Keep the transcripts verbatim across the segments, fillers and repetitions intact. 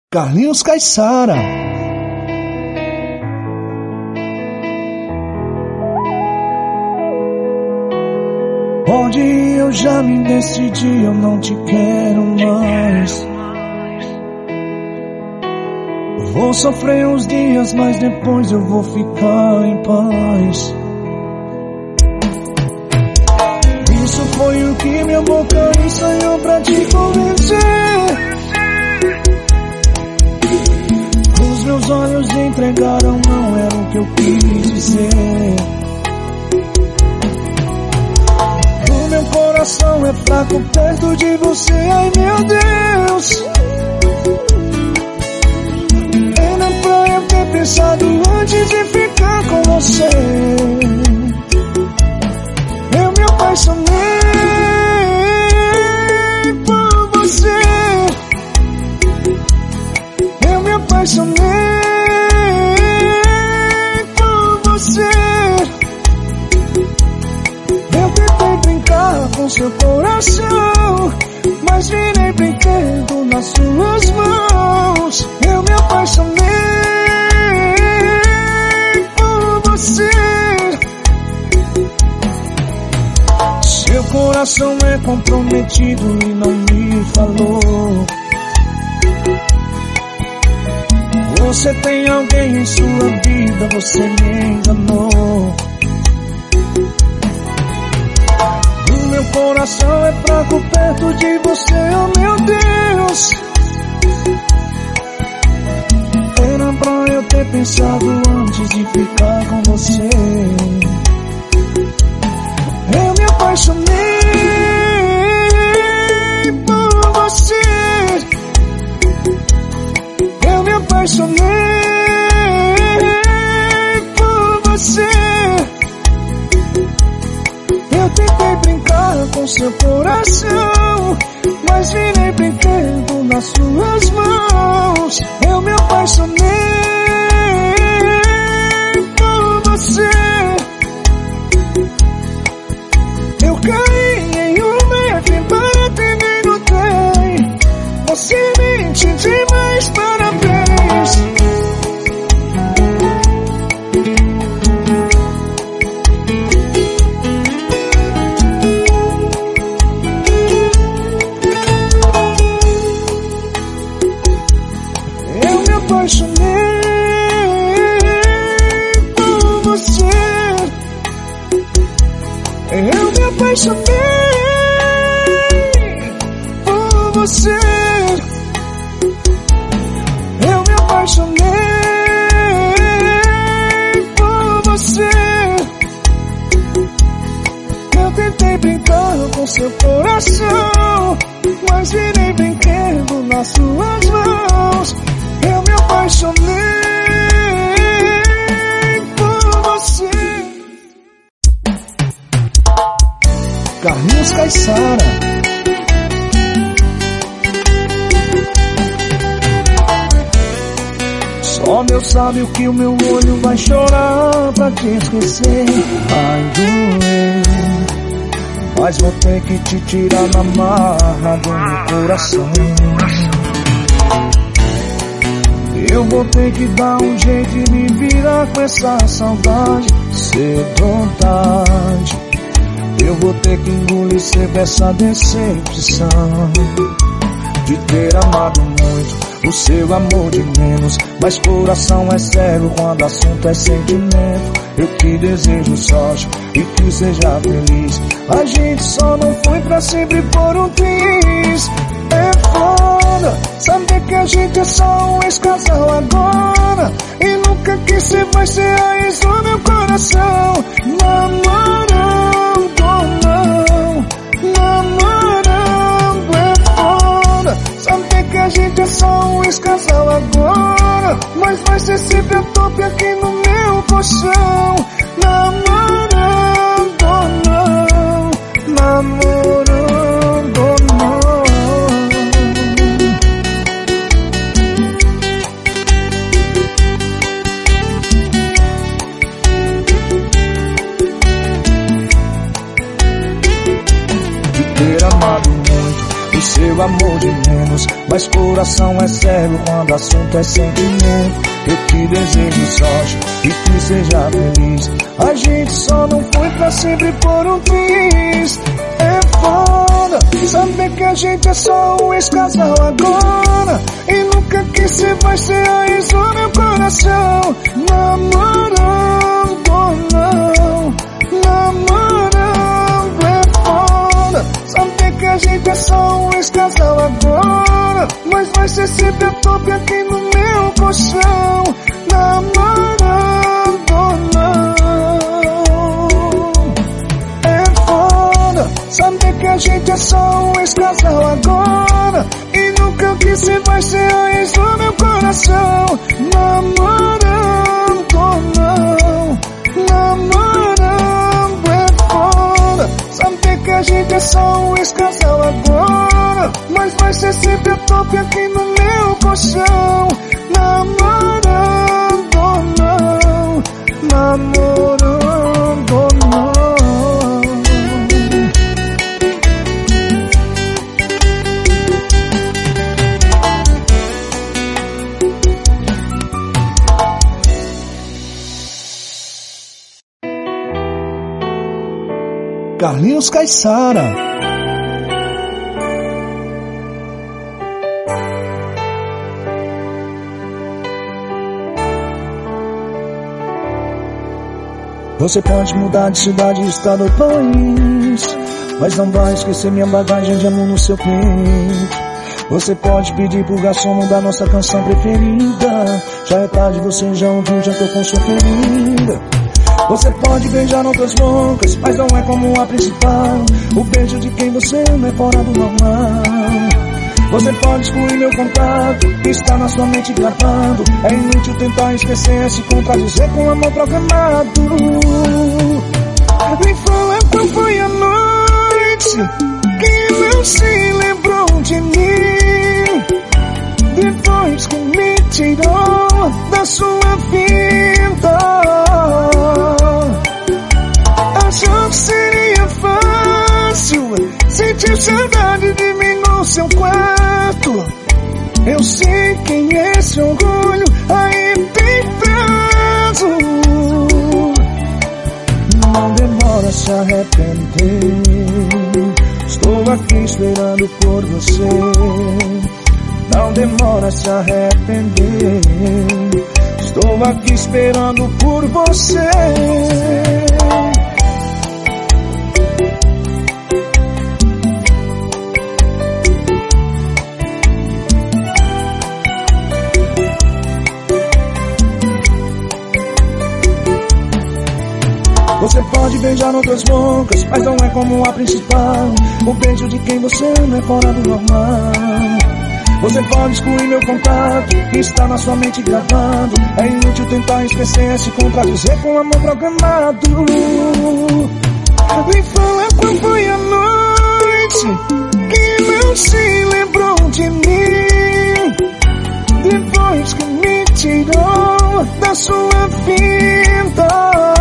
Carlinhos Caissara. Onde eu já me decidi, eu não te quero mais. Vou sofrer uns dias, mas depois eu vou ficar em paz. Isso foi o que minha boca ensaiou pra te convencer. Os meus olhos entregaram, não era o que eu quis dizer. O meu coração é fraco perto de você, ai meu Deus. Era pra eu ter pensado antes de ficar com você. Eu me apaixonei por você. Eu me apaixonei por você. Eu tentei brincar com seu coração, mas virei brinquedo nas suas mãos. Eu me apaixonei por você. Seu coração é comprometido e não me falou. Você tem alguém em sua vida, você me enganou. O meu coração é fraco perto de você, oh meu Deus. Era pra eu ter pensado antes de ficar com você. Eu me apaixonei por você. Eu me apaixonei por você. Eu tentei brincar com seu coração, mas virei brinquedo nas suas mãos. Eu me apaixonei por você. Eu caí em uma F para ter no trem. Você mente demais, parabéns. Eu me apaixonei por você. Eu me apaixonei por você. Eu me apaixonei por você. Eu tentei brincar com seu coração, mas virei brinquedo nas suas mãos. Eu me apaixonei por você. Carlinhos Caissara. Só Deus sabe o que o meu olho vai chorar pra te esquecer. Vai doer, mas vou ter que te tirar na marra do meu coração. Eu vou ter que dar um jeito e me virar com essa saudade, cedo ou tarde. Eu vou ter que engolir sempre essa decepção de ter amado muito, o seu amor de menos. Mas coração é cego quando assunto é sentimento. Eu te desejo sorte e que seja feliz. A gente só não foi pra sempre por um triz. É foda saber que a gente é só um ex-casal agora, e nunca que cê vai ser a ex do meu coração. Namorando não, namorando é foda saber que a gente é só um ex-casal agora, mas vai ser sempre a top aqui no meu colchão. Namorando não, namorando não. De ter amado muito, o seu pelo amor de menos, mas coração é cego quando o assunto é sentimento. Eu te desejo sorte e que seja feliz. A gente só não foi pra sempre por um triz. É foda saber que a gente é só um ex-casal agora, e nunca que cê vai ser a ex do meu coração. Namorando não, namorando é foda saber que a gente é só um ex-casal agora, mas vai ser sempre a top aqui no meu colchão. Namorando não, é foda saber que a gente é só um ex-casal agora, e nunca que cê vai ser a ex do meu coração. Namorando não, namorando é foda saber que a gente é só um ex-casal agora, mas vai ser sempre a top aqui no meu colchão. Namorando não, namorando não. Carlinhos Caissara. Você pode mudar de cidade, estado ou país, mas não vai esquecer minha bagagem de amor no seu peito. Você pode pedir pro garçom mudar nossa canção preferida. Já é tarde, você já ouviu, já tô com sua ferida. Você pode beijar outras bocas, mas não é como a principal. O beijo de quem você ama é fora do normal. Você pode excluir meu contato, está na sua mente gravado. É inútil tentar esquecer, se contradizer com amor programado. Me fala qual foi a noite que não se lembrou de mim, depois que me tirou da sua vida. Achou que seria fácil sentir saudade de mim no seu quarto. Eu sei quem é esse orgulho, aí tem prazo. Não demora a se arrepender, estou aqui esperando por você. Não demora a se arrepender, estou aqui esperando por você. Você pode beijar outras bocas, mas não é como a principal. O beijo de quem você ama é fora do normal. Você pode excluir meu contato, está na sua mente gravado. É inútil tentar esquecer, se contradizer com amor programado. Me fala qual foi a noite que não se lembrou de mim, depois que me tirou da sua vida.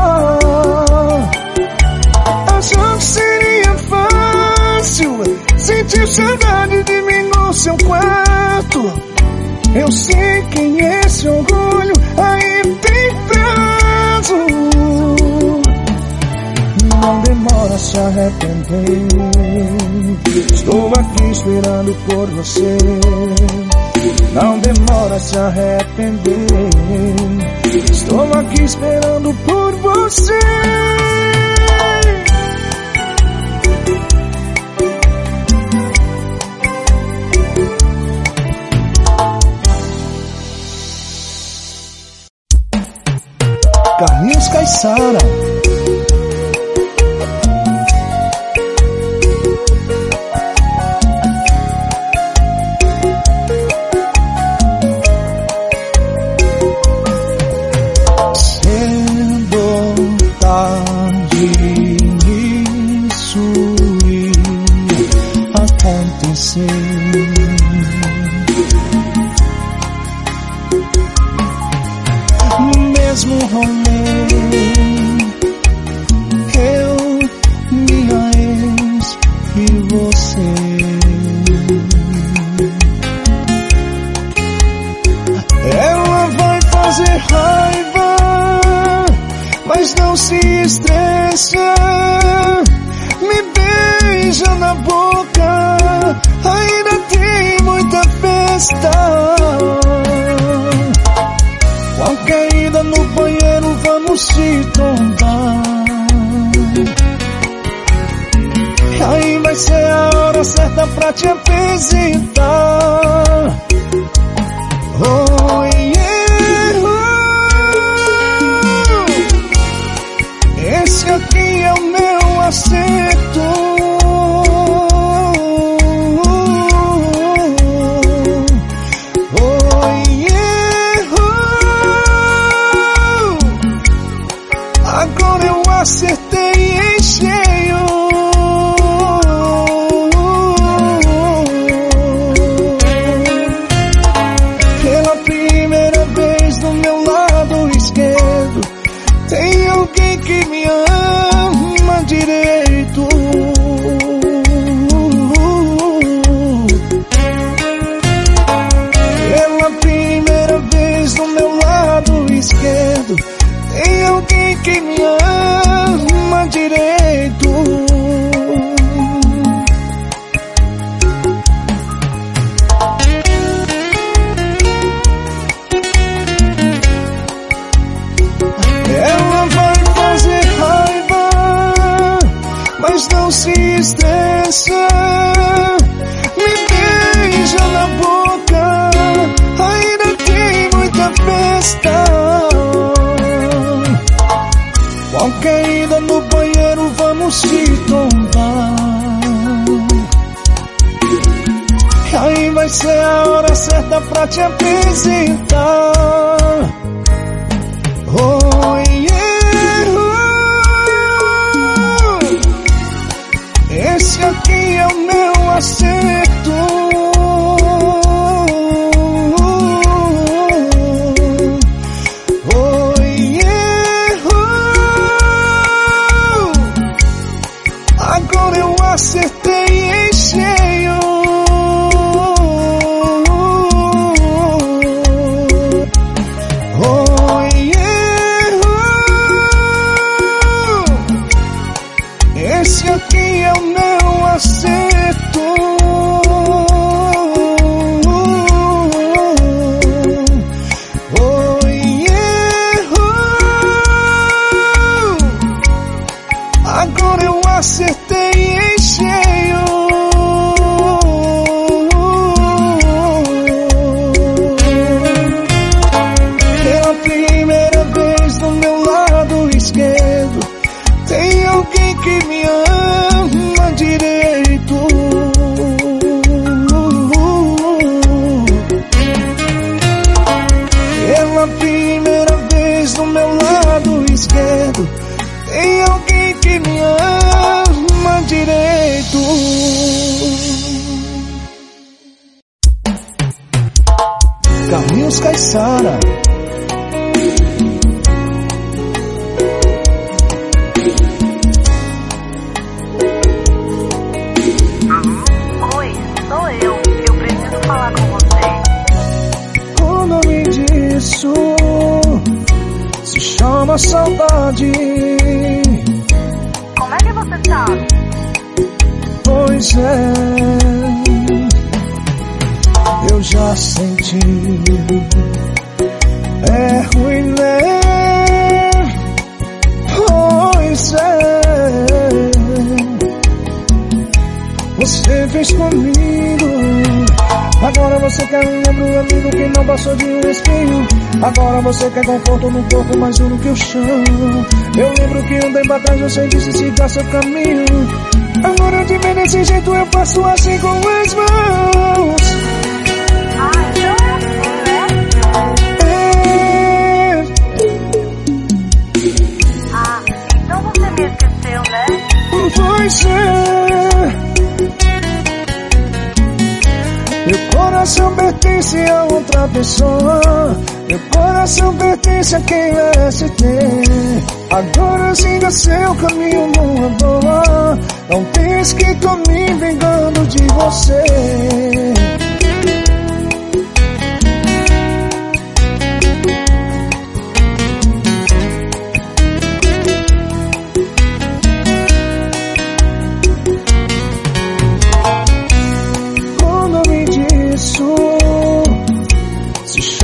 Achou que seria fácil sentir saudade de mim no seu quarto. Eu sei quem é esse orgulho, aí tem prazo. Não demora a se arrepender, estou aqui esperando por você. Não demora a se arrepender, estou aqui esperando por você. Carlinhos Caissara. Mesmo rolê, eu, minha ex e você. fazer raiva, mas não se estressa. Me beija na boca, ainda tem muita festa. Qualquer ida no banheiro, vamos se tombar. Aí vai ser a hora certa pra te apresentar. Oh, yeah, oh. Esse aqui é o meu acerto. Oh, yeah, oh. Agora eu acertei em cheio. Tem alguém que me ama direito. Pela primeira vez do meu lado esquerdo, tem alguém que me ama direito. Mas não se estressa. Me beija na boca, ainda tem muita festa. Qualquer ida no banheiro, vamos se tombar. Aí vai ser a hora certa pra te apresentar. Oh, yeah. Esse aqui é o meu acerto. Oh, yeah, oh. Agora eu acertei em cheio. Oh, yeah, oh. Esse aqui é o meu acerto. Oh, yeah, oh. Agora eu acertei em cheio. Pela primeira vez do meu lado esquerdo, tem alguém que me ama direito. Pela primeira vez do meu lado esquerdo, tem alguém que me ama direito. Carlinhos Caissara. Oi, sou eu. Eu preciso falar com você. O nome disso se chama saudade. Como é que você sabe? Pois é, eu já senti. É ruim, né? Pois é, você fez comigo. Agora você quer um lembro amigo que não passou de um espinho. Agora você quer conforto no corpo, mas juro que eu chamo. Eu lembro que um tempo atrás você disse siga seu caminho. Agora de ver desse jeito eu faço assim com as mãos. Ah, então é assim, né? É. Ah, então você me esqueceu, né? Pois é. Meu coração pertence a outra pessoa. Meu coração pertence a quem merece ter. Agora siga seu caminho numa boa. Não pense que tô me vingando de você.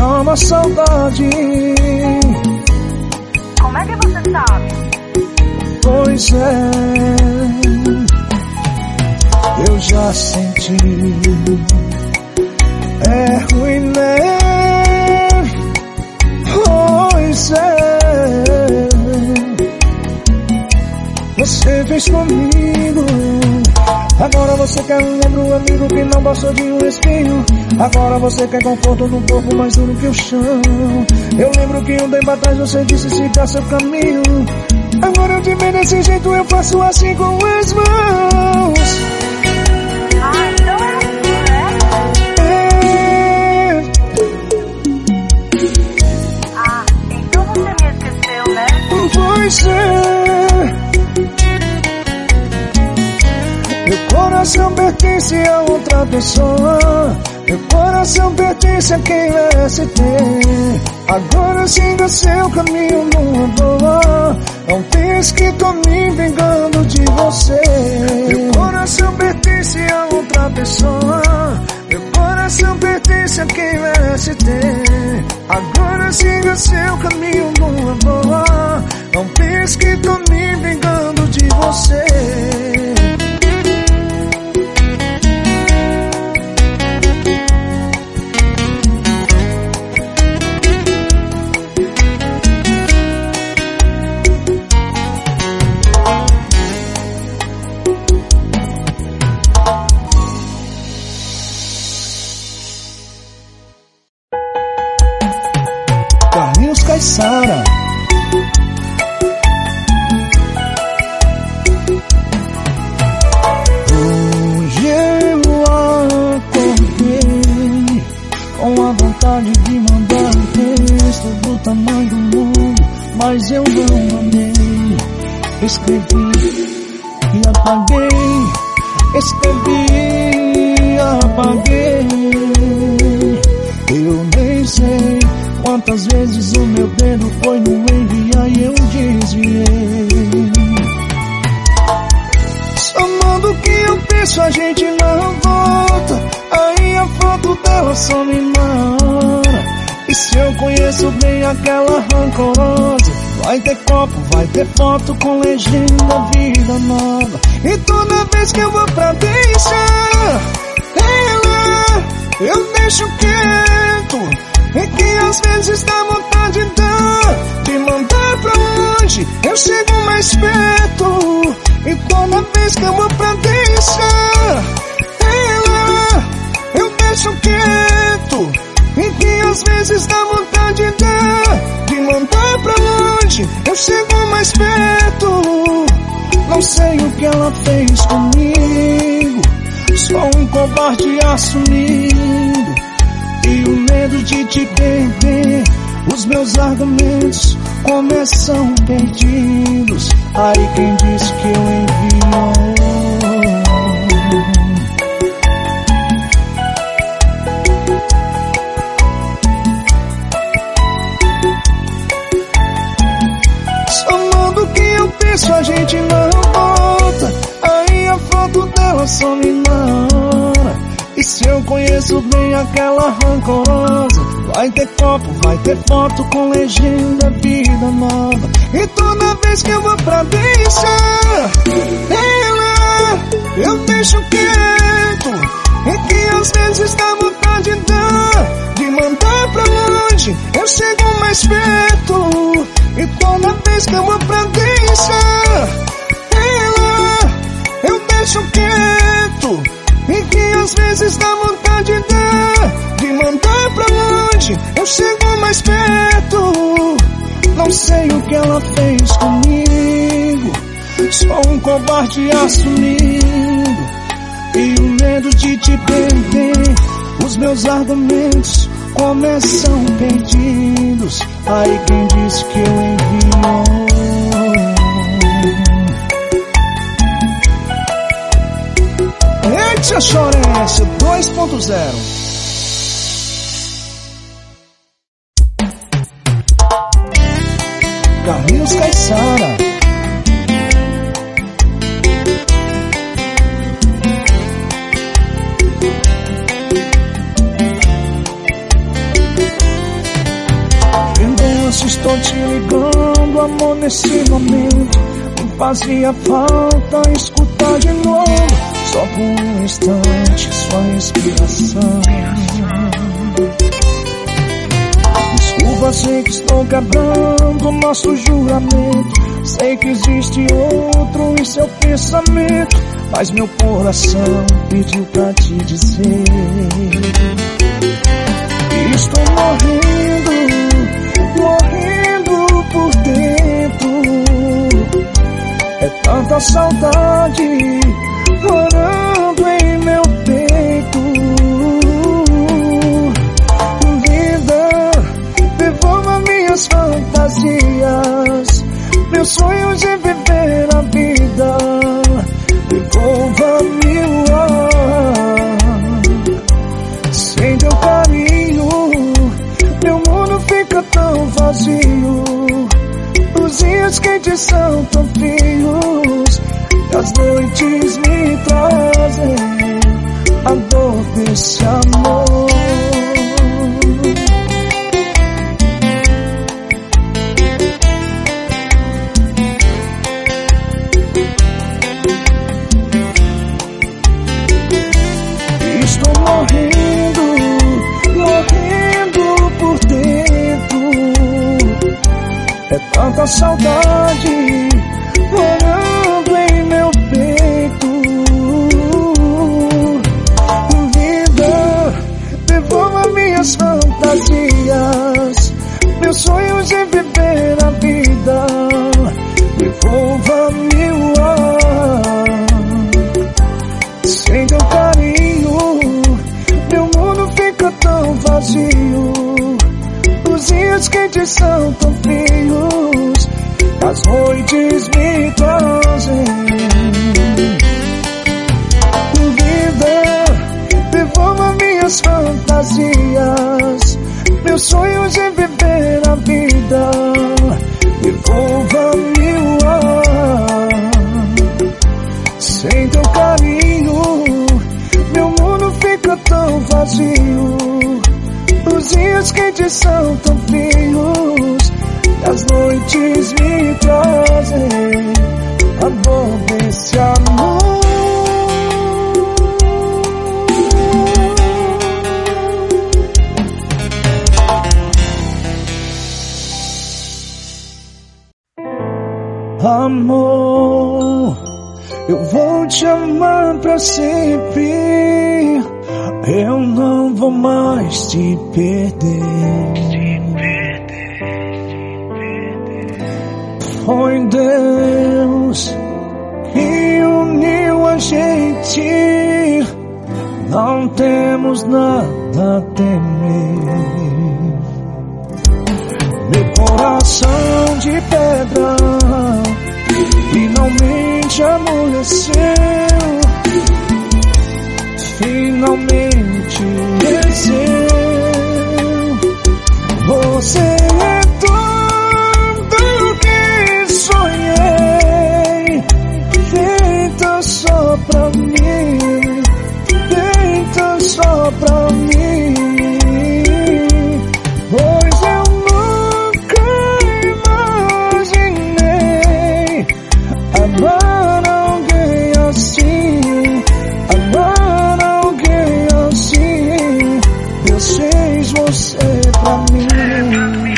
chama saudade. Como é que você sabe? Pois é, eu já senti. É ruim, né? Pois é, você fez comigo. Agora você quer um ombro amigo que não passou de um espinho. Agora você quer conforto no corpo mais duro que o chão. Eu lembro que um tempo atrás você disse seguir seu caminho. Agora eu te vejo desse jeito, eu faço assim com as mãos. Ah, então é assim, né? É. Ah, então você me esqueceu, né? Pois é. Meu coração pertence a outra pessoa. Meu coração pertence a quem merece ter. Agora siga seu caminho numa boa. Não pense que tô me vingando de você. Meu coração pertence a outra pessoa. Meu coração pertence a quem merece ter. Agora siga seu caminho numa boa. Não pense que tô me vingando de você. Carlinhos Caissara. Hoje eu acordei com a vontade de mandar um texto do tamanho do mundo, mas eu não mandei. Escrevi e apaguei. Escrevi e apaguei. Eu nem sei quantas vezes o meu dedo foi no enviar e eu desviei. Somando o que eu penso a gente não volta. Aí a foto dela some na hora. E se eu conheço bem aquela rancorosa, vai ter copo, vai ter foto com legenda vida nova. E toda vez que eu vou pra deixar ela, eu deixo quieto. E que às vezes dá vontade de mandar pra longe, eu chego mais perto. E toda vez que eu vou pra deixar ela, eu deixo quieto. E que às vezes dá vontade de mandar pra longe, eu chego mais perto. Não sei o que ela fez comigo, só um covarde assumido. E o medo de te perder, os meus argumentos começam perdidos. Aí quem disse que eu envio? Somando o que eu penso a gente não volta. Aí a foto dela some na hora. E se eu conheço bem aquela rancorosa, vai ter copo, vai ter foto com legenda vida nova. E toda vez que eu vou pra deixar ela, eu deixo quieto. E que às vezes dá vontade de mandar pra longe, eu chego mais perto. E toda vez que eu vou pra deixar ela, eu deixo quieto. E que às vezes dá vontade de mandar pra longe, eu chego mais perto. Não sei o que ela fez comigo, só um covarde assumido. E o medo de te perder, os meus argumentos começam perdidos. Aí quem disse que eu envio? Eita Chorência dois ponto zero. Carlinhos Caissara. isso estou te ligando, amor, nesse momento. Não fazia falta escutar de novo, só por um instante sua respiração. Desculpa, sei que estou quebrando nosso juramento. Sei que existe outro em seu pensamento, mas meu coração pediu pra te dizer. Estou morrendo, morrendo por dentro. É tanta saudade morando em meu peito. Vida, devolva minhas fantasias, meus sonhos de viver a vida. Devolva-me o ar. Sem teu carinho, meu mundo fica tão vazio. Os dias quentes são tão frios, e as noites me trazem a dor desse amor. Estou morrendo, morrendo por dentro. É tanta saudade morando em meu peito. Vida, devolva minhas fantasias, meus sonhos de viver a vida. Devolva-me o ar. Sem teu carinho, meu mundo fica tão vazio. Os dias quentes são tão frios, as noites me trazem. Vida, devolva minhas fantasias, meus sonhos de viver a vida. Devolva-me o ar. Sem teu carinho, meu mundo fica tão vazio. Os dias quentes são tão frios, as noites me trazem a dor desse amor. Amor, eu vou te amar pra sempre. Eu não vou mais te perder. Foi Deus que uniu a gente. Não temos nada a temer. Meu coração de pedra finalmente amoleceu. Finalmente desceu. Você é tudo que sonhei, feita só pra mim, feita só pra mim. Pois eu nunca imaginei amar alguém assim, amar alguém assim. Deus fez você pra mim.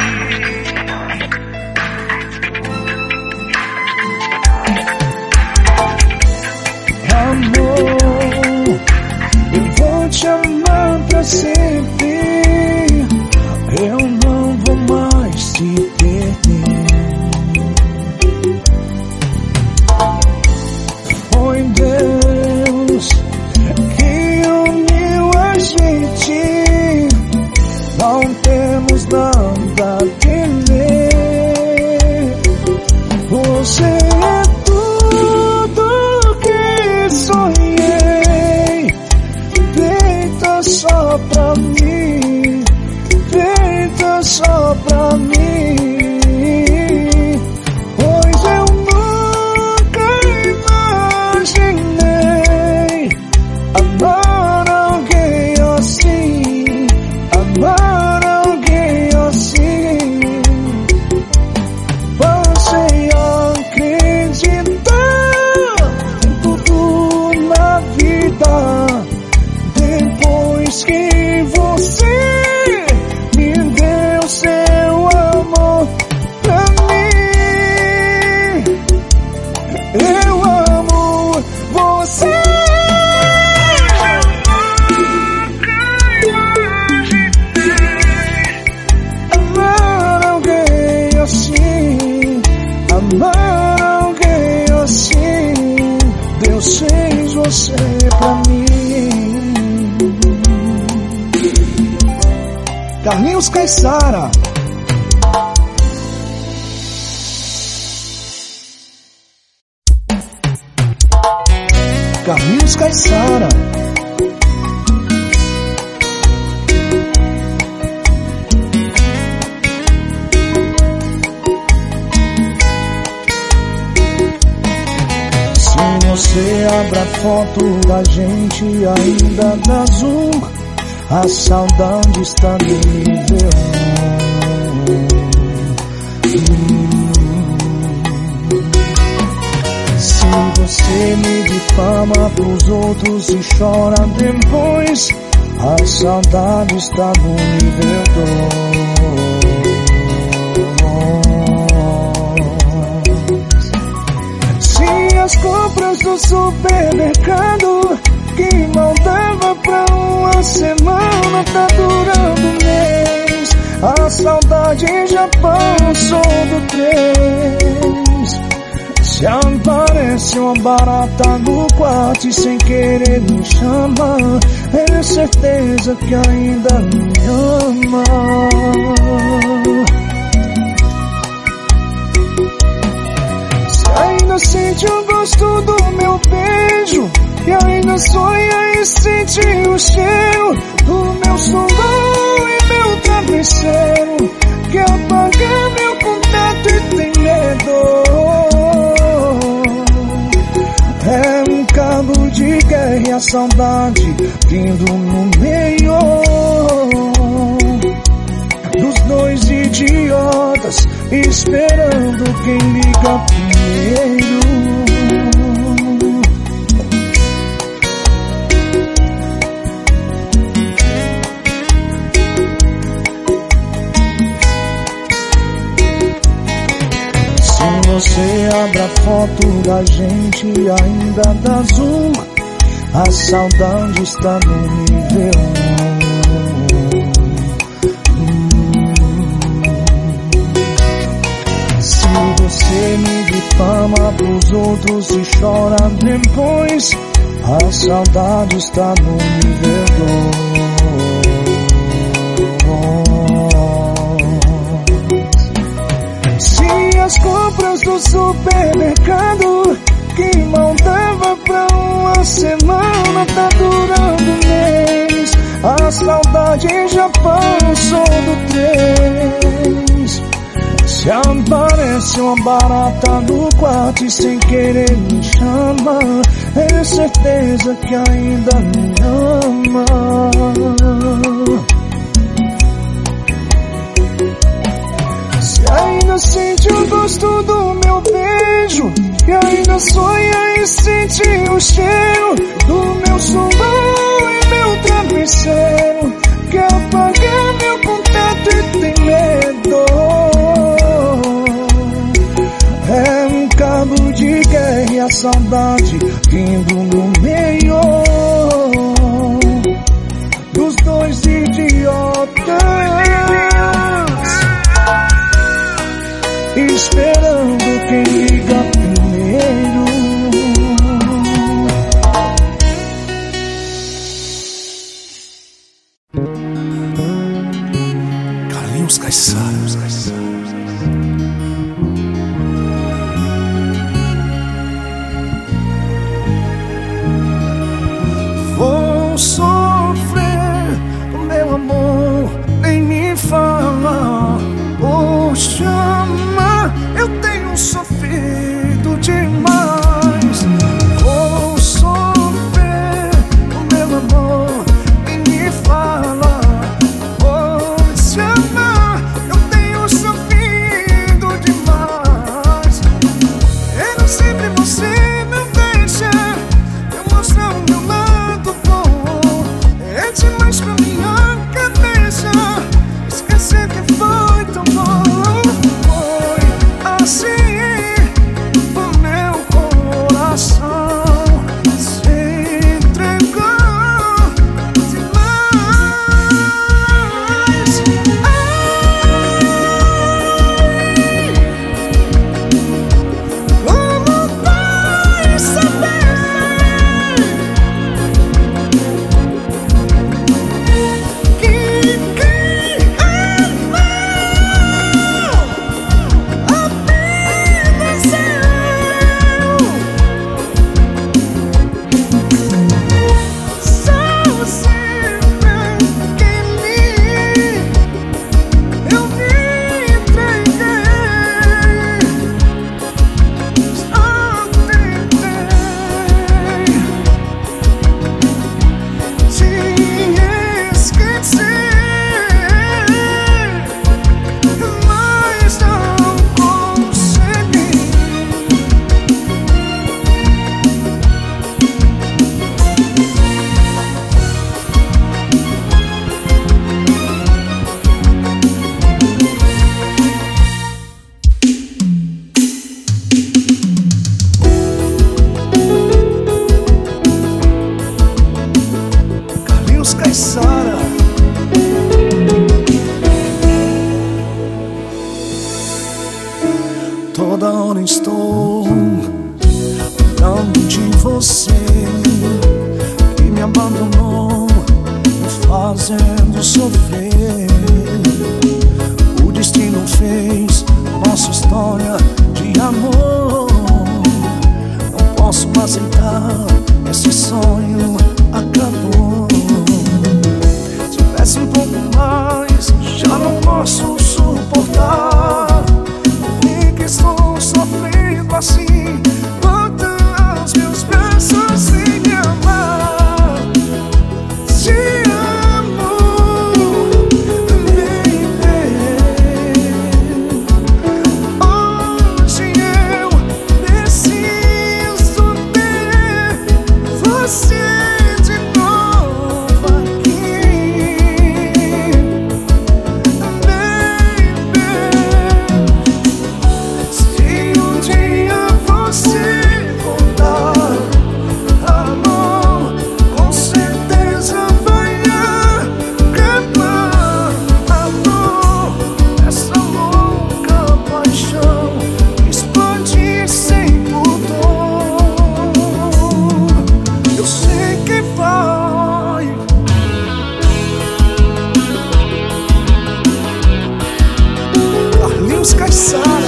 Carlinhos Caissara. Carlinhos Caissara. Se você abre a foto da gente ainda dá zoom, a saudade está no nível um. Se você me difama pros outros e chora depois, a saudade está no nível dois. Se as compras do supermercado que mal dava pra uma semana tá durando um mês, a saudade já passou do três. Se aparece uma barata no quarto e sem querer me chama, é certeza que ainda me ama. Se ainda sente o gosto do meu beijo e ainda sonha e sente o cheiro do meu suor e meu travesseiro, que apaga meu contato e tem medo. É um cabo de guerra e a saudade vindo no meio dos dois idiotas, esperando quem liga primeiro. Você abre a foto da gente e ainda dá zoom, a saudade está no nível um. Se você me difama pros outros e chora depois, a saudade está no nível dois. As compras do supermercado que mal dava pra uma semana tá durando um mês, a saudade já passou do três. Se aparece uma barata no quarto e sem querer me chama, é certeza que ainda me ama. Ainda sente o gosto do meu beijo e ainda sonha e sente o cheiro do meu suor e meu travesseiro, que apaga meu contato e tem medo. É um cabo de guerra e a saudade vindo no meio dos dois idiotas, esperando quem liga primeiro. Carlinhos Caissara. Vou sofrer, meu amor, nem me fala. Poxa, eu tenho sofrido demais. Vou sofrer, meu amor, e me fala. Vou te amar, eu tenho sofrido Toda hora estou lembrando de você, que me abandonou, me fazendo sofrer. O destino fez nossa história de amor. Não posso aceitar, esse sonho acabou. Se tivesse um pouco mais, já não posso suportar. Vi que estou sofrendo assim, volta aos meus braços sem me amar. Te amo, baby. Hoje eu preciso ter você de novo aqui, baby. Se um dia você voltar, amor, com certeza vai acabar. Amor, essa louca paixão explode sem pudor. Eu sei que vai. Carlinhos Caissara.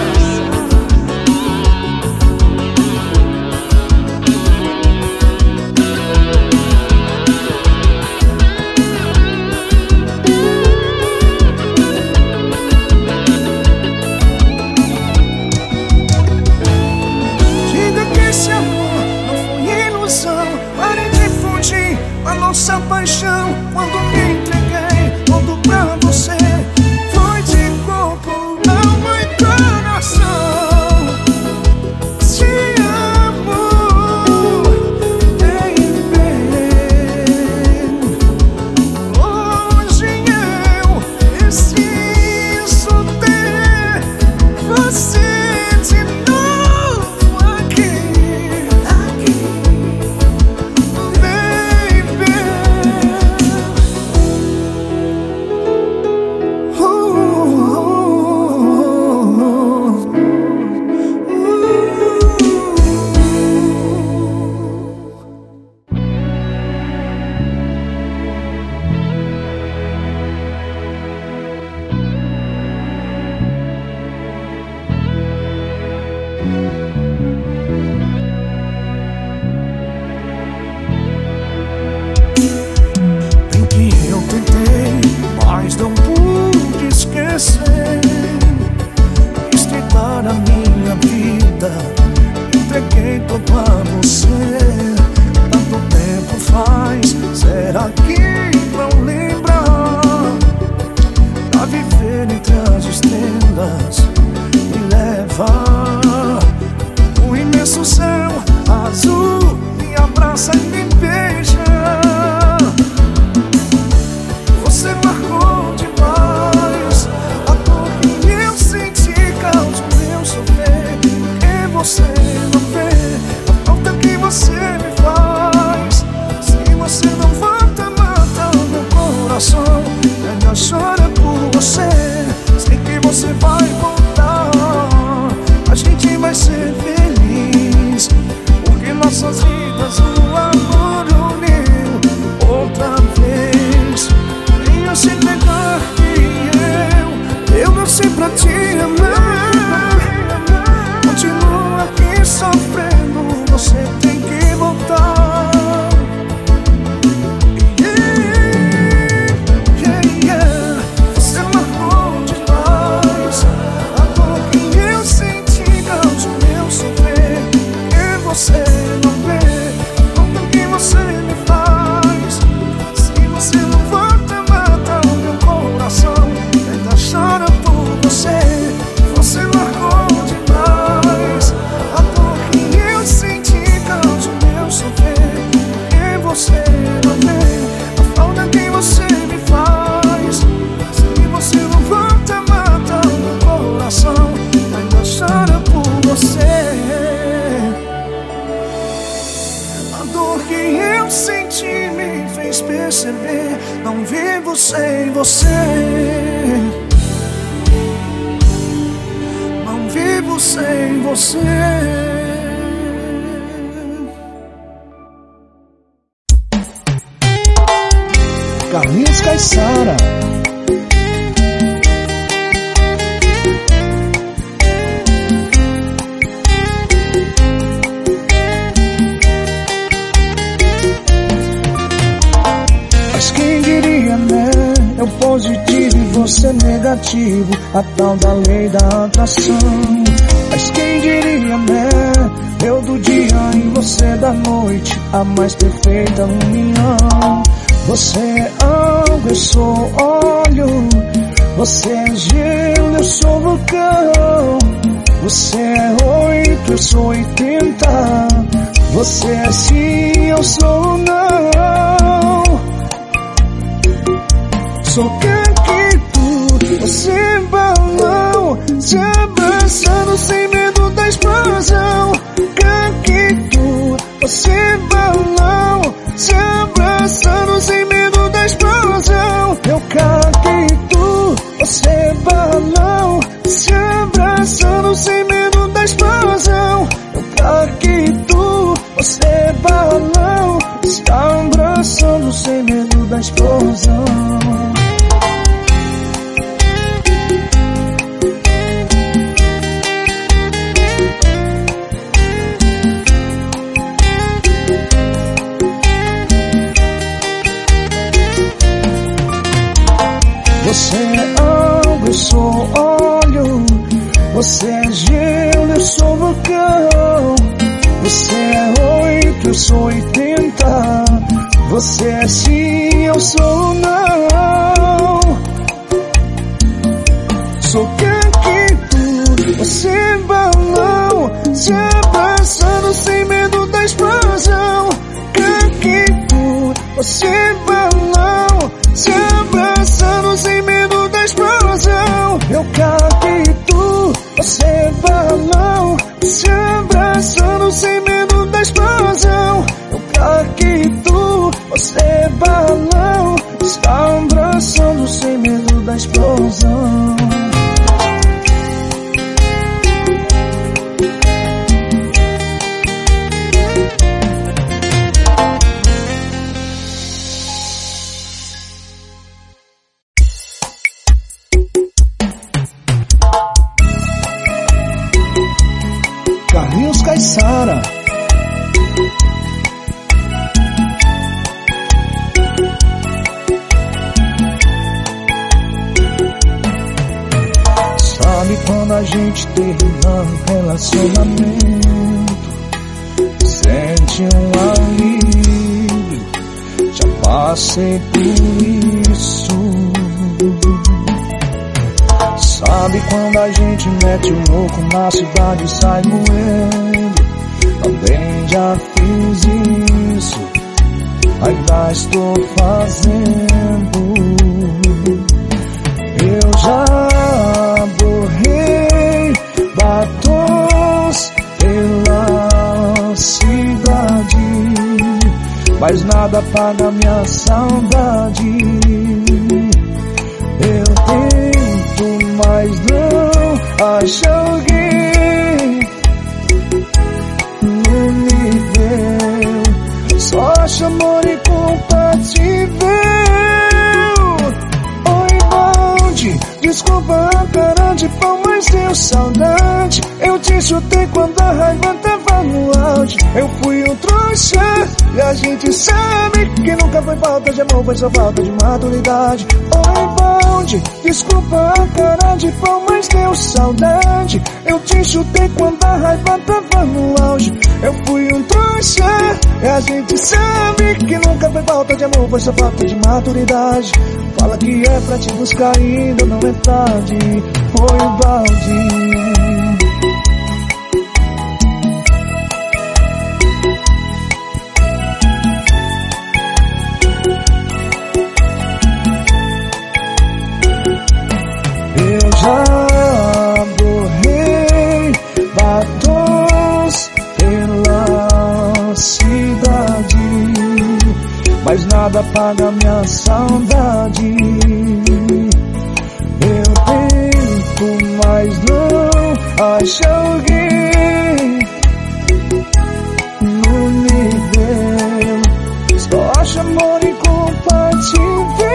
Diga que esse amor não foi ilusão. Pare de fugir a nossa paixão. Quando me entreguei todo pra você, foi de corpo, alma e coração. Te amo, baby. Hoje eu preciso ter você de novo aqui, aqui, baby. Uh, uh, Bem que eu tentei, mas não pude esquecer. Estreitar a minha vida, entreguei tudo a você. Tanto tempo faz, será que não lembra? Pra viver entre as estrelas, me leva o imenso céu azul, me abraça e me beija. Você marcou demais, a dor que eu senti causa o meu sofrer. Porque você não vê a falta que você me faz. Se você não volta, mata o meu coração. Ainda chora por você, sei que você vai voltar. A gente vai ser feliz, porque nossas vidas o amor uniu outra vez. Venha se negar que eu, eu nasci pra te amar. Continua aqui sofrendo, você tem que voltar. Yeah, yeah, yeah. Você marcou demais, a dor que eu senti causa o meu sofrer. Que você não vê a falta que você me faz. Se você não volta, mata o meu coração. Ainda chora por você. Você marcou demais, a dor que eu senti causa o meu sofrer. Que você não vê a falta que você me faz. Se você não volta, mata o meu coração. Ainda chora por você. A dor que eu senti me fez perceber, não vivo sem você. Não vivo vivo sem você. Carlinhos Caissara. Mas quem diria, né? Eu positivo e você negativo, a tal da lei da atração. Mas quem diria, né? Eu do dia e você da noite, a mais perfeita união. Você é água, eu sou óleo. Você é gelo, eu sou vulcão. Você é oito, eu sou oitenta. Você é sim, eu sou não. Sou caquito, você é balão, se abraçando sem medo da explosão. Caquito, você é balão, se abraçando sem medo da explosão. Eu caquito, você é balão, se abraçando sem medo da explosão. Eu caquito, você é balão, se abraçando sem medo da explosão. Você é água, eu sou óleo. Você é gelo, eu sou vulcão. Você é oito, eu sou oitenta. Você é sim, eu sou não. Sou caquito, você é balão, se abraçando sem medo da explosão. Caquito, você é balão, se abraçando sem medo da explosão. Eu caquito, você é balão, se abraçando sem medo da explosão. Eu caquito, você é balão, se abraçando sem medo da explosão. Carlinhos Caissara. Sabe quando a gente termina um relacionamento, sente um alívio? Já passei por isso. Sabe quando a gente mete o louco na cidade e sai moendo? Também já fiz isso, ainda estou fazendo. Eu já borrei batons pela cidade, mas nada apaga minha saudade. Eu tento, mas não acho alguém no nível. Só acho amor incompatível. Oi, bonde, desculpa a cara de pau, mas deu saudade. Eu te chutei quando a raiva tava no auge. Eu fui um trouxa e a gente sabe que nunca foi falta de amor, foi só falta de maturidade. Oi, bonde, desculpa a cara de pau, mas deu saudade. Eu te chutei quando a raiva tava no auge. Eu fui um trouxa e a gente sabe que nunca foi falta de amor, foi só falta de maturidade. Fala que é pra te buscar ainda não é tarde. Oi, balde. Eu já borrei batons pela cidade, mas nada apaga minha saudade. Eu tento, mas acha alguém no nível. Só acha amor incompatível.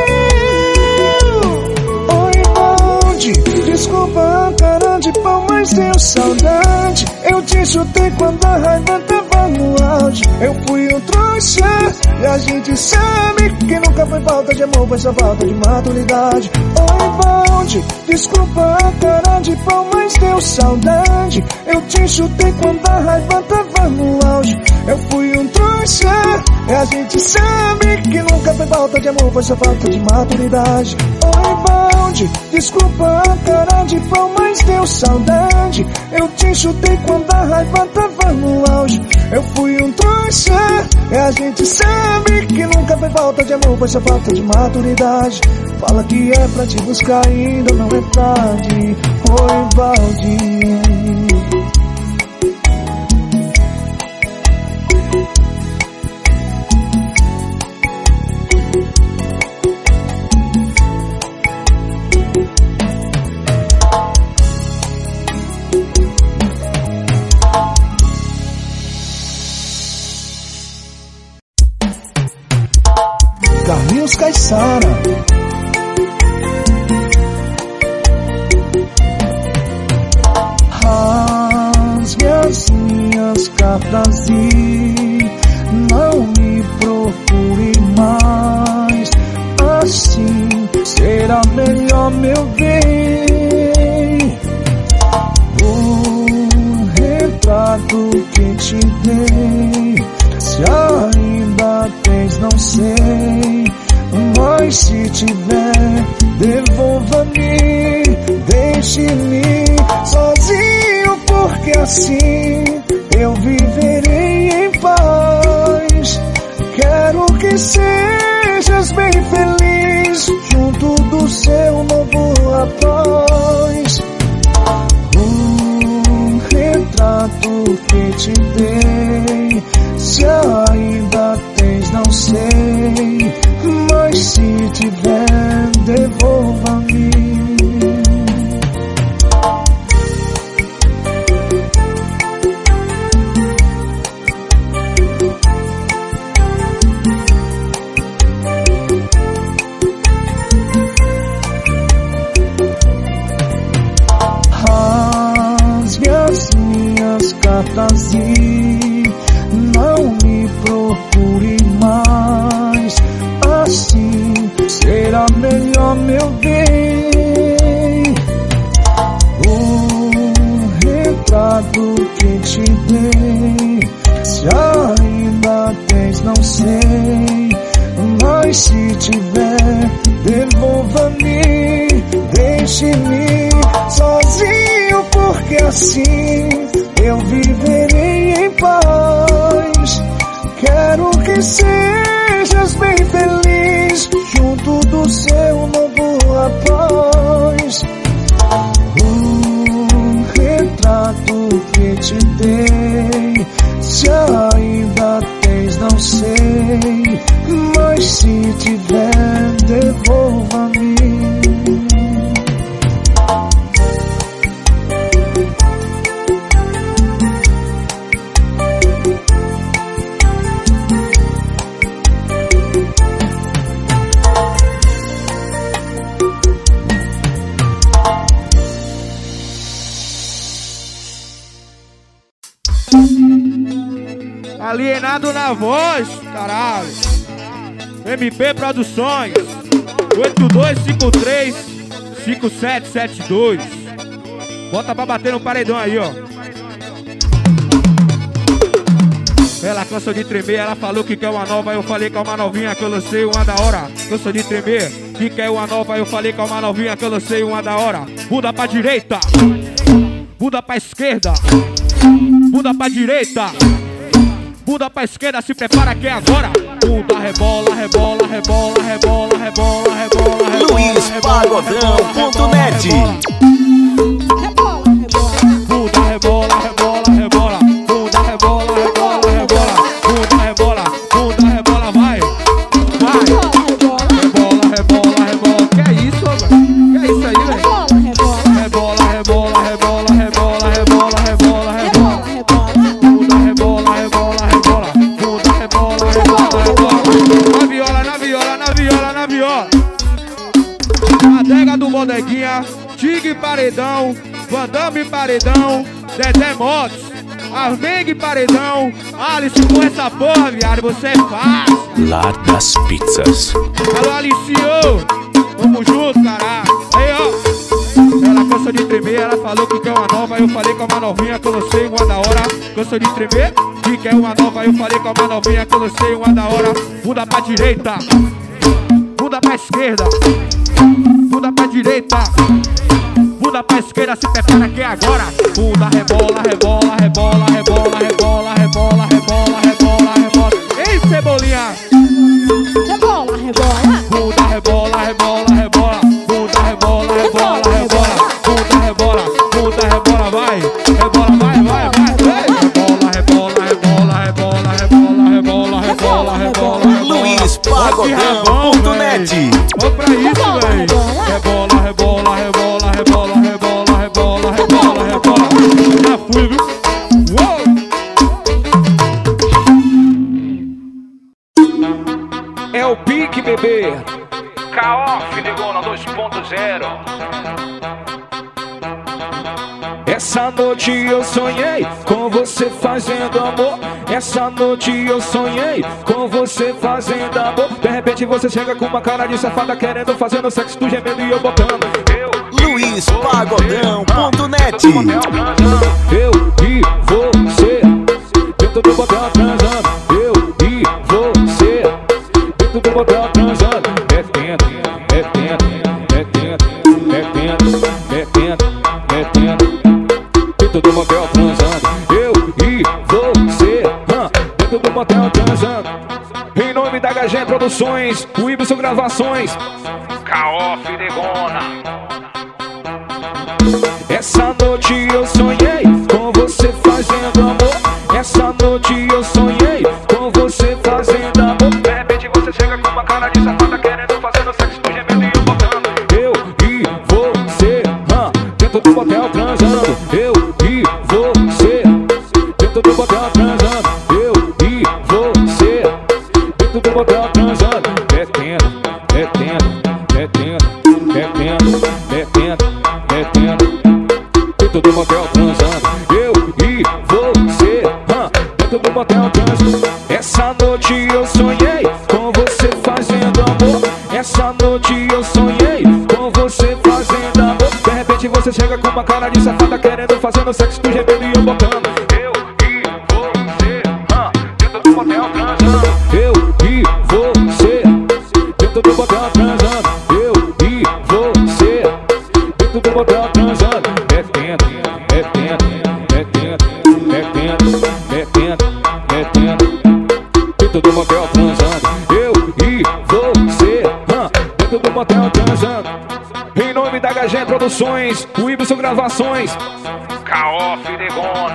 Oi, bonde, desculpa a cara de pau, mas tenho saudade. Eu te chutei quando a raiva tava no auge. Eu fui um trouxa e a gente sabe que nunca foi falta de amor, foi só falta de maturidade. Oi, bonde, desculpa a cara de pau, mas deu saudade. Eu te chutei quando a raiva tava no auge. Eu fui um trouxa e a gente sabe que nunca foi falta de amor, foi só falta de maturidade. Oi, bonde, desculpa a cara de pau, mas deu saudade. Eu te chutei quando a raiva tava no auge. Eu fui um trouxa e a gente sabe que nunca foi falta de amor, foi só falta de maturidade. Fala que é pra te buscar, ainda não é tarde. Oi, Valdir. Carlinhos Caissara. Rasgue as minhas cartas e não me procure mais. Assim será melhor, meu bem. O retrato que te dei, se ainda tens, não sei. Mas se tiver, devolva-me. Deixe-me sozinho, porque assim eu viverei em paz. Quero que sejas bem feliz junto do seu novo rapaz. Um retrato que te dei, se ainda tens, não sei. Mas se tiver, devolva-me. Rasgue as minhas cartas e não me procure mais. Assim será melhor, meu bem. O retrato que te dei, se ainda tens, não sei. Mas se tiver, devolva-me. Deixe-me sozinho, porque assim eu viverei em paz. Quero que sejas bem feliz junto do seu novo rapaz. Um retrato que te dei, se ainda tens, não sei. Mas se tiver, devolva-me. Alienado na voz, caralho. M P Produções oito dois cinco três cinco sete sete dois. Bota pra bater no paredão aí, ó. Ela cansa de tremer, ela falou que quer uma nova. Eu falei que é uma novinha que eu lancei uma da hora. Cansa de tremer, que quer uma nova. Eu falei que é uma novinha que eu lancei uma da hora. Muda pra direita, muda pra esquerda, muda pra direita, muda pra esquerda, se prepara que é agora. Muda, rebola, rebola, rebola, rebola, rebola, rebola, rebola. Luiz Pagodão ponto net. Muda, rebola, rebola, rebola. Muda, rebola, rebola, rebola. Muda, rebola, muda, rebola, vai. Vai. Rebola, rebola, rebola. Que é isso, velho? Que é isso aí, velho? Rebola, rebola, rebola, rebola, rebola, rebola. paredão, Vandame paredão, Dedé Motos, Armengue paredão, Alice com essa porra, viado, você é fácil. Lá das pizzas. Alô, Alicio, tamo junto, caralho. Aí, ó. Ela cansa de tremer, ela falou que quer uma nova. Eu falei que é uma novinha, que eu não sei, uma da hora. Cansa de tremer, que quer uma nova. Eu falei que é uma novinha, que eu não sei, uma da hora. Muda pra direita, muda pra esquerda, muda pra direita, muda pra esquerda, se prepara que é agora. Muda, rebola, rebola, rebola, rebola, rebola, rebola, rebola, rebola, rebola. Ei, Cebolinha! Rebola, rebola. Muda, rebola, rebola, rebola. Muda, rebola, rebola, rebola. Muda, rebola, muda, rebola, vai. Rebola, vai, vai, vai. Rebola, rebola, rebola, rebola, rebola, rebola, rebola, rebola. Luiz Pagodão ponto net. Vamos pra isso, véi. Rebola, rebola, rebola, rebola, rebola, rebola, rebola, rebola. Já fui, viu? Uou! É o pique, bebê. K O, Filigona dois ponto zero. Essa noite eu sonhei com você fazendo amor. Essa noite eu sonhei com você fazendo amor. De repente você chega com uma cara de safada querendo fazendo sexo, tu gemendo e eu botando. Eu Luiz Pagodão ponto net. Eu e você dentro do botão transando. Eu e você dentro do botão transando. Metendo, metendo, metendo, metendo, metendo, metendo. Dentro do motel transando. Eu e você hum, dentro do motel transando. Em nome da H G Produções, o Ibson Gravações, K O Filigona. Essa noite eu sonhei com você fazendo amor. Essa noite eu sonhei com você fazendo amor. De repente você chega com uma cara de safada querendo fazendo sexo, tu gemendo e eu botando. Eu e você hum, dentro do motel transando. Eu e você dentro do motel transando. Eu e você dentro do motel transando. Metendo, metendo, metendo, metendo, metendo, metendo. Dentro do motel transando. Eu e você hum, dentro do motel transando. Essa noite eu sonhei com você fazendo amor. Essa noite eu sonhei com você fazendo amor. De repente você chega com uma cara de safada querendo fazendo sexo, tu gemendo e eu botando. Eu e você hum, dentro do motel transando. Eu e você dentro do motel transando. Eu e você dentro do motel transando. Metendo, metendo, metendo, metendo, metendo, metendo. Dentro do motel transando. Eu e você hum, dentro do motel transando. Em nome da H G Produções, o Ibson Gravações, K O Filigona.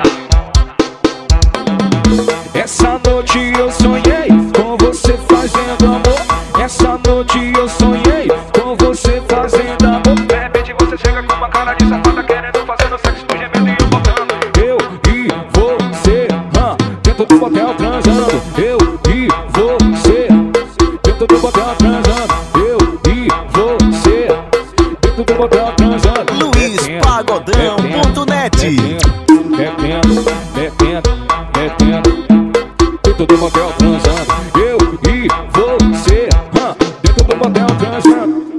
Essa noite eu sonhei com você fazendo amor. Essa noite eu sonhei com você fazendo amor. De repente você chega com uma cara de safada querendo fazendo sexo, tu gemendo e eu botando. Eu e você hum, dentro do motel transando. Eu e você dentro do motel transando. Eu e você dentro do motel transando. Luiz Pagodão ponto net. Metendo, metendo, metendo. Dentro do motel transando. Eu e você hum, dentro do motel transando.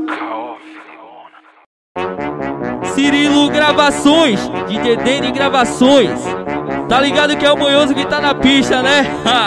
Cirilo Gravações, D J Dene Gravações. Tá ligado que é o Manhoso que tá na pista, né?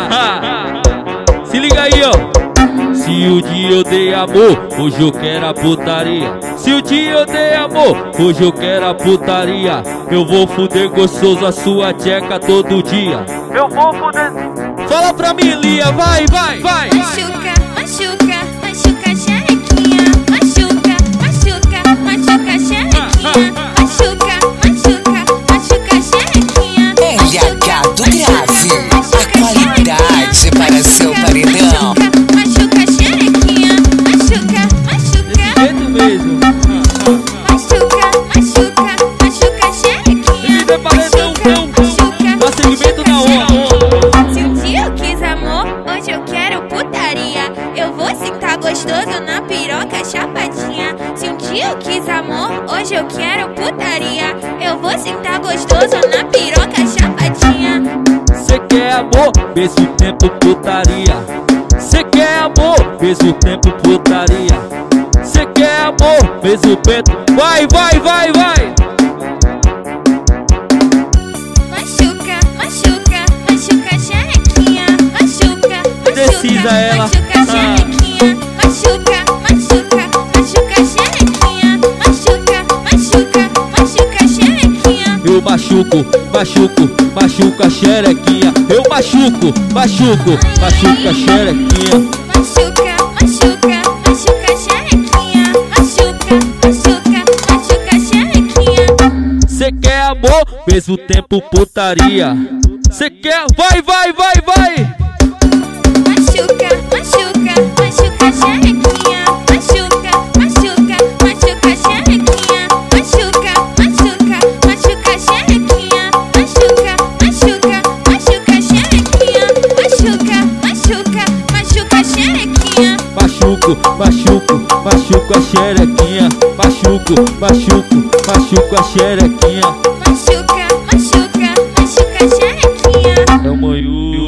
Se liga aí, ó. Se o dia eu dei amor, hoje eu quero a putaria. Se o dia eu dei amor, hoje eu quero a putaria. Eu vou fuder gostoso a sua tcheca todo dia. Eu vou poder. Fala pra mim, Lia, vai, vai, vai. Machuca, machuca, machuca a xerequinha. Machuca, machuca, machuca a xerequinha. Machuca, machuca, machuca a xerequinha. L H do Grave, a qualidade para seu paredão. Machuca a xerequinha. Machuca, machuca. Desse jeito mesmo. Machuca, machuca, machuca a xerequinha. Esse paredão, Machuca, dá segmento na hora. Se um dia eu quis amor, hoje eu quero putaria. Eu vou sentar gostoso na piroca chapadinha. Se um dia eu quis amor, hoje eu quero putaria. putaria. Eu vou sentar gostoso na piroca chapadinha. Cê quer amor, mesmo tempo putaria. Cê quer amor, mesmo tempo putaria. Cê quer amor, mesmo tempo. Vai, vai, vai, vai. Machuca, machuca, machuca xerequinha. Machuca, machuca, Precisa ela. machuca xerequinha. Machuca, machuca, machuca xerequinha. Machuca, machuca, machuca xerequinha. Eu machuco, machuco, machuca xerequinha. Eu machuco, machuco, machuca xerequinha. Machuca, machuca, machuca xerequinha. Machuca, machuca, machuca xerequinha. Cê quer amor, mesmo tempo putaria. Cê quer, vai, vai, vai, vai. Machuca, machuca, machuca xerequinha. Machuca, machuca, machuca xerequinha. Machuca, machuca, machuca xerequinha. Machuca, machuca, machuca xerequinha. Machuca, machuca, machuca xerequinha. Machuco, machuco, machuco a xerequinha. Machuco, machuco, machuco a xerequinha. Machuca, machuca, machuca xerequinha. É o manhoso.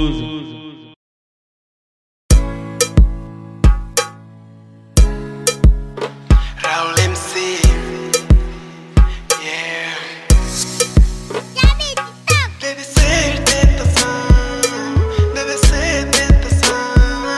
Raul M C, yeah. Deve ser tentação, deve ser tentação.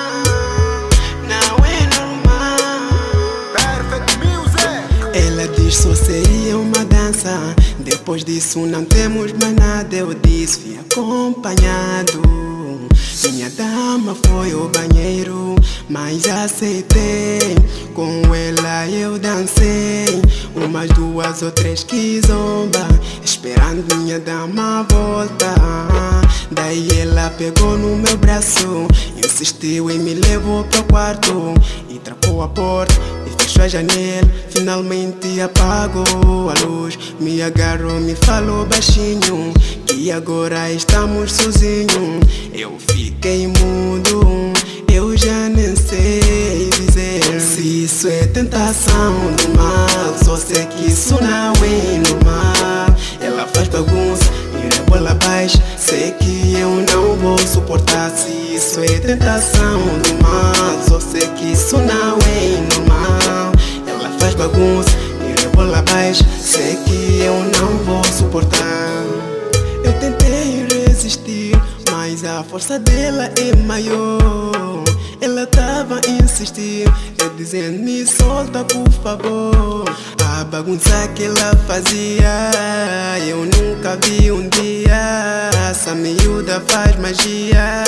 Não é normal. Perfect Music. Ela diz só seria uma dança. Depois disso não temos mais nada. Eu disse fui acompanhado. Minha dama foi ao banheiro, mas aceitei. Com ela eu dancei umas duas ou três que zomba, esperando minha dama voltar. Daí ela pegou no meu braço, insistiu e me levou pro quarto e trancou a porta e fechou a janela. Finalmente apagou a luz, me agarrou, me falou baixinho que agora estamos sozinhos. Eu fiquei mudo, eu já nem sei dizer se isso é tentação do mal. Só sei que isso não é normal. Ela faz bagunça e rebola abaixo. Sei que eu não vou suportar se isso é tentação do mal. Só sei que isso não é normal. Ela faz bagunça e rebola abaixo. Sei que eu não vou suportar. Eu tentei resistir, mas a força dela é maior. Ela tava a insistir, eu dizendo me solta por favor. A bagunça que ela fazia, eu nunca vi um dia. Essa miúda faz magia.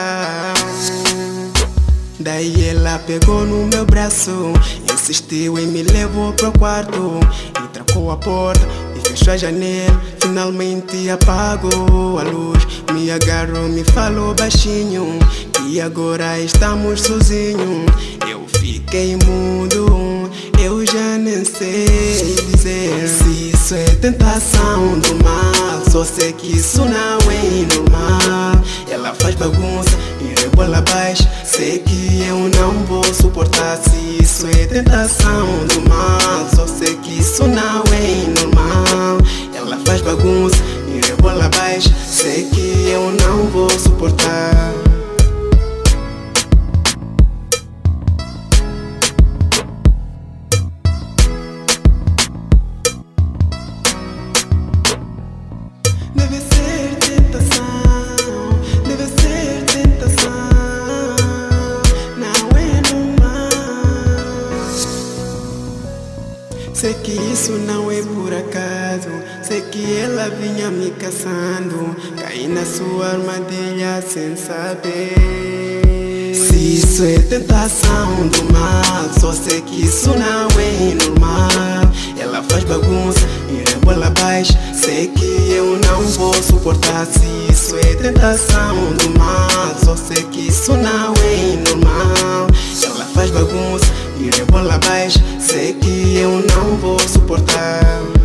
Daí ela pegou no meu braço, insistiu e me levou pro quarto e trancou a porta e fechou a janela. Finalmente apagou a luz, me agarrou, me falou baixinho que agora estamos sozinhos. Eu fiquei mudo, eu já nem sei dizer se isso é tentação do mal. Só sei que isso não é normal. Ela faz bagunça e rebola abaixo. Sei que eu não vou suportar se isso é tentação do mal. Só sei que isso não é normal. Ela faz bagunça e rebola abaixo. Sei que eu não vou suportar. Deve ser tentação, deve ser tentação. Não é normal. Sei que isso não é por acaso. Sei que ela vinha me caçando. Caí na sua armadilha sem saber. Se isso é tentação do mal, só sei que isso não é normal. Ela faz bagunça e rebola abaixo. Sei que eu não vou suportar se isso é tentação do mal. Só sei que isso não é normal. Ela faz bagunça e rebola abaixo. Sei que eu não vou suportar.